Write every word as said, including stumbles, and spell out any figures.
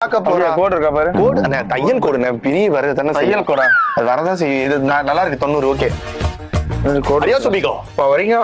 கோடு இருக்கா பாரு. கோடு தையல் கோடு பிரிய வருது தானே. தையல் கோடா? அது வரதான் செய்யும். இது நல்லா இருக்கு. தொண்ணூறு ஓகே. கோடியா சுபிக்கோ இப்போ வரீங்க.